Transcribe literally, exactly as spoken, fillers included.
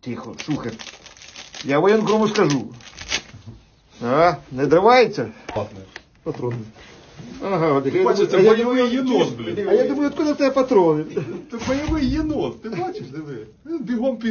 Тихо, шухер. Я воєнкому скажу. А, не дривається? Патрони. Ага, от таке. Бачиш, це бойовий єнот, блін. А я думаю, откуда в тебе патрони? Це бойовий єнот, ти бачиш, диви. Він бігом під